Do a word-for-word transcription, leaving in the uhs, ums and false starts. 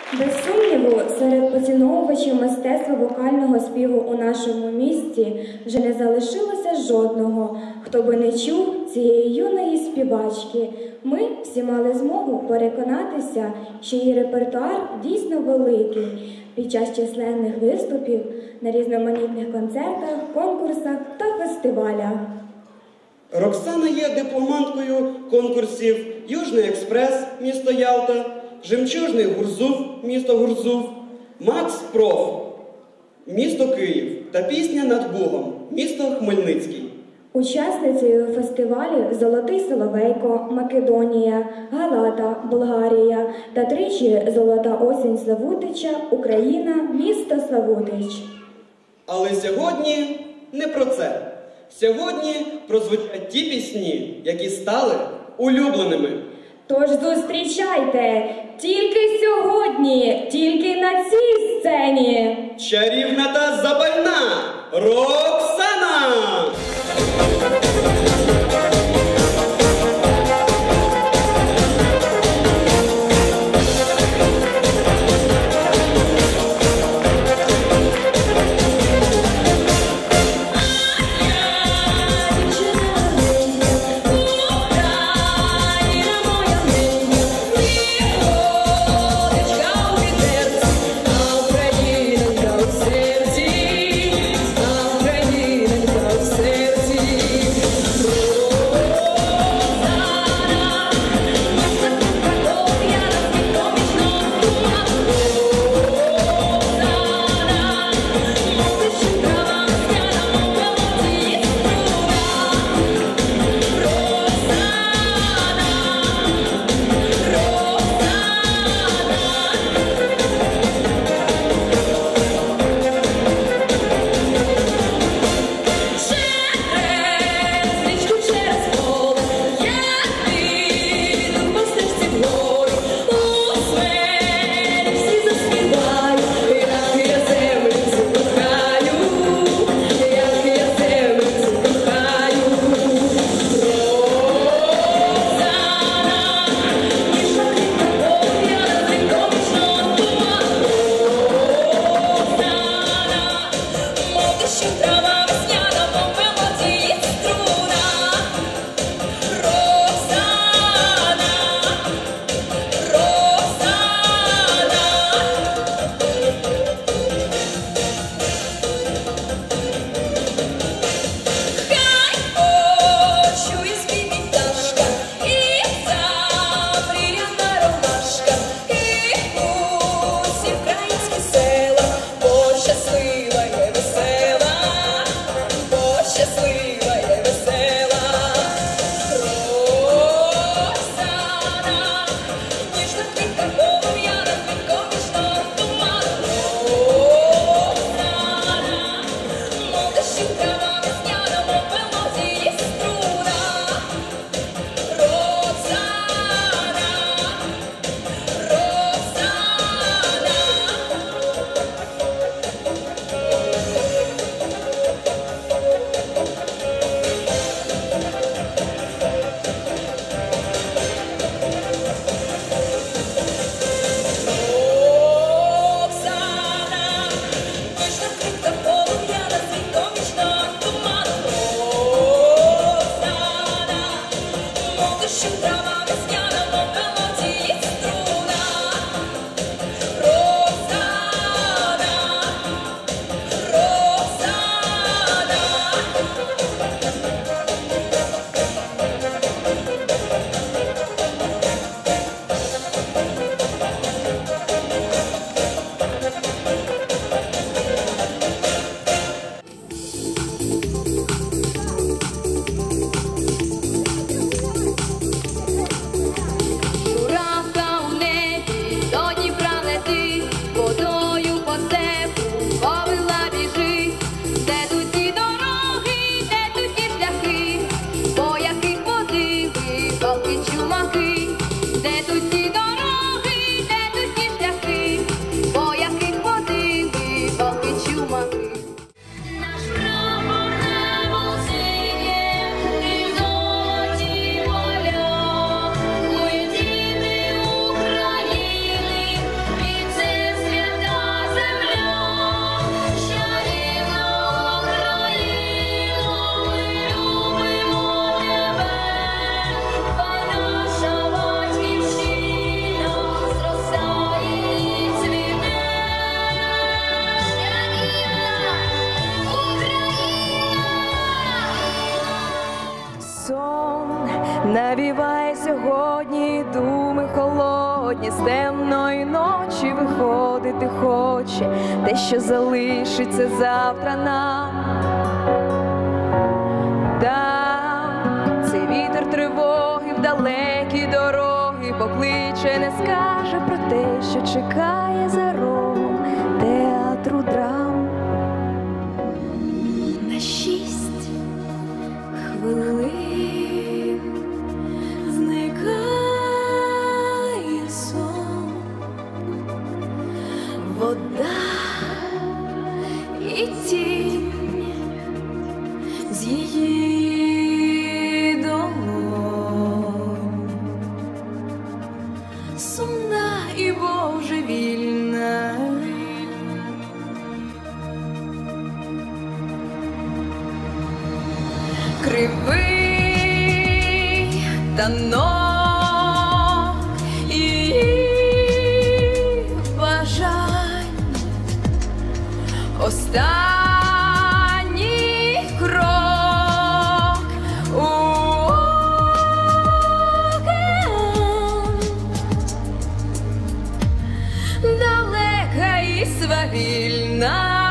Без сумніву, серед поціновувачів мистецтва вокального співу у нашому місті вже не залишилося жодного, хто би не чув цієї юної співачки. Ми всі мали змогу переконатися, що її репертуар дійсно великий під час численних виступів на різноманітних концертах, конкурсах та фестивалях. Роксана є дипломанткою конкурсів «Южний експрес» місто Ялта, «Жемчужний Гурзуф» місто Гурзуф, «Макс Проф» місто Київ та «Пісня над Бугом» місто Хмельницький. Учасницею фестивалів «Золотий Соловейко», Македонія, Галата, Болгарія та тричі «Золота осінь Славутича», Україна, місто Славутич. Але сьогодні не про це. Сьогодні прозвучать ті пісні, які стали улюбленими. Тож зустрічайте, тільки сьогодні, тільки на цій сцені. Чарівна та запальна Роксана! Україна навіває сьогодні думи холодні, з темної ночі виходити хоче те, що залишиться завтра нам. Там цей вітер тривоги в далекі дороги покличе, не скаже про те, що чекає за рогом театру драм. На шість хвилин зникає сон, вода і тінь з її долонь, сумна і божевільна. Кривий танок її бажань, останній крок у океан, далека і свавільна.